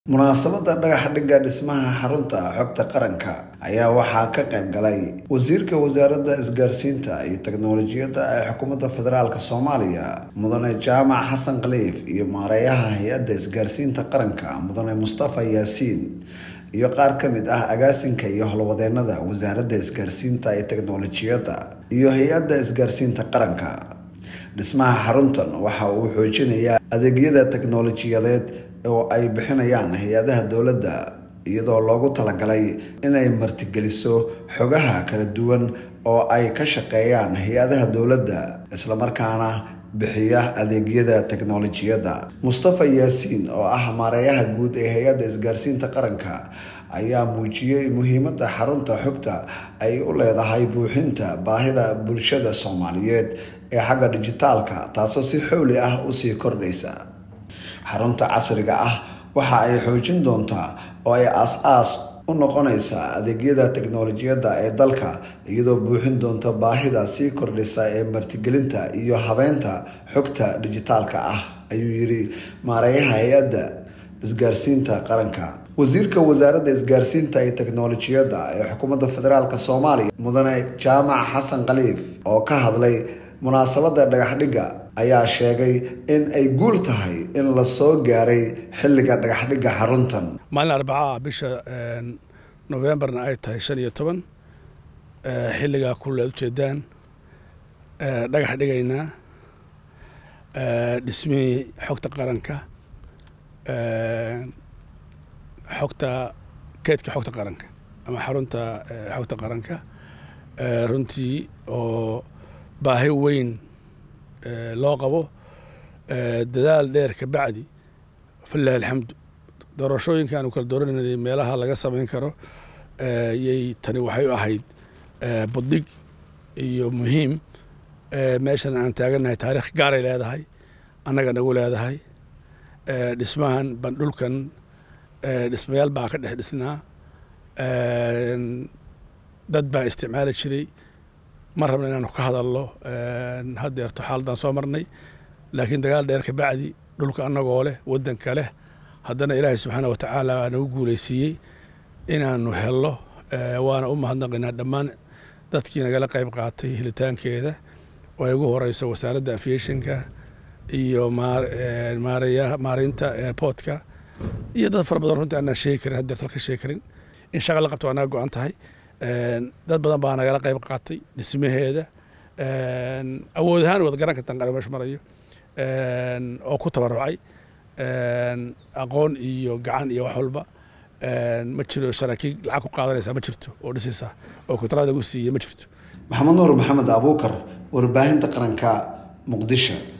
munaasabada dhagax dhigga dhismaha xarunta xogta qaranka ayaa waxaa ka qayb galay wasiirka wasaaradda isgaarsiinta iyo tiknoolajiyadda ee xukuumadda federaalka Soomaaliya mudane Jaamac Xasan Khaliif iyo maareeyaha hay'adda isgaarsiinta qaranka mudane Mustafa Yaasiin iyo qaar ka mid ah agaasinka iyo howlwadeennada wasaaradda isgaarsiinta iyo tiknoolajiyadda iyo hay'adda isgaarsiinta qaranka. Dhismaha xaruntan waxa uu xoojinayaa adeegyada tiknoolajiyadeed oo ay bixinayaan hay'adaha dawladda iyadoo loogu talagalay inay martigeliso xogaha kala duwan oo ay ka shaqeeyaan hay'adaha dawladda isla markaana bixiya adeegyada tiknoolajiyadda. Mustafa Yaasiin oo ah maareeyaha guud ee hay'adda isgaarsiinta qaranka ayaa muujiyay muhiimadda xarunta xogta ay u leedahay buuxinta baahida bulshada Soomaaliyeed ee xagga dijitaalka taasoo si xawli ah u sii kordhaysa. xarunta casriga ah waxa ay xoojin doontaa oo ay aas u noqonaysaa adeegyada tiknoolajiyadda ee dalka iyadoo buuxin doonta baahida sii kordhaysa ee martigelinta iyo habeynta xogta dijitaalka ah ayuu yiri maareeyaha hay'adda isgaarsiinta qaranka. wasiirka wasaaradda isgaarsiinta iyo tiknoolajiyadda ee xukuumadda federaalka Soomaaliya mudane Jaamac Xasan Khaliif oo ka hadlay munaasabada dhagax dhigga ayaa sheegay in ay guul tahay in la soo gaaray xilliga dhagax dhigga xaruntan. maalin Arbacada bisha November ay tahay 15 xilliga kullu u jeedaan dhagax dhigayna dhismihii xogta qaranka keedka xogta qaranka ama xarunta xogta qaranka runtii oo baahi weyn loo qabo dadaal dheer ka bacdi fillahi alxamdu doorashooyinkan uu kala dooranayay meelaha laga samayn karo yay tani waxay u ahayd buddig iyo muhiim meeshan aan taaganahay taariikh gaar ay leedahay annaga nagu leedahay dhismahan bandhulkan dhismayaal baa ka dhex dhisnaa dad baa isticmaali jiray ma rabna inaanu ka hadalno haddeerto xaaladaan soo marnay laakiin dagaal dheer ka bacdi dhulka annagoo leh waddanka leh haddana ilaahay subxaana wa tacaala nagu guulaysiiyey inaanu helno waana u mahadnaqaynaa dhammaan dadkii nagala qayb qaatay helitaankeeda oo ay ugu horeyso wasaaradda aviationka iyo maareynta airportka iyo dad fara badan runtii aanaan sheegi karin haddeerto ka sheegi karin in shaqa la qabto waa naga go-an tahay dad badan baa nagala qayb qaatay dhismaheeda awood ahaan wada garan kartaan qari meesha marayo oo ku tabarucay aqoon iyo gacan iyo wax walba ma jiro saraakiil lacag ku qaadanaysa ma jirto oo dhisaysa oo kontraada ugu siiyay ma jirto. Maxamed Nuur Maxamed Abuukar warbaahinta qaranka Muqdisho.